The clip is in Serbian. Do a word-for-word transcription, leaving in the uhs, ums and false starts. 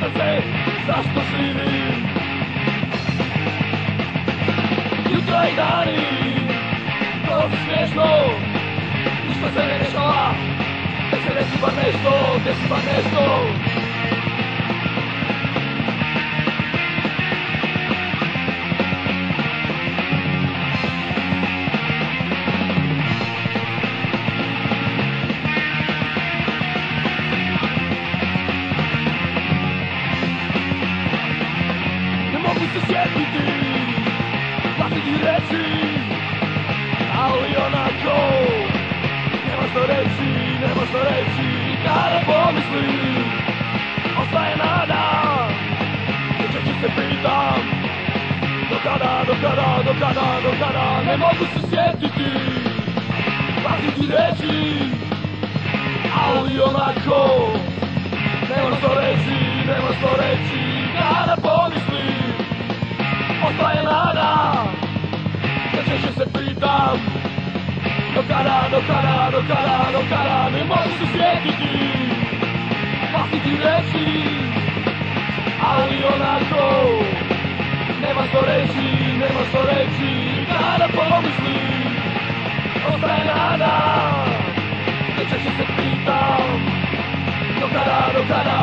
pitam se zašto živim. Jutra i dani, to je smiješno, ništa se ne dešava. Nek se desi bar nešto, desi bar nešto. Mogu se sjetiti vlastitih reći, ali onako nema što reći, nema što reći. Kada pomislim, ostaje nada, češće se pitam do kada, do kada, do kada, do kada. Ne mogu se sjetiti vlastitih reći, ali onako nema što reći, nema što reći. Kada pomislim, ostaje nada, da češće se pitam do kada, do kada, do kada, do kada. Ne mogu se sjetiti vlastitih reći, ali onako nema što reći, nema što reći. Kada pomislim, ostaje nada, da češće se pitam do kada, do kada.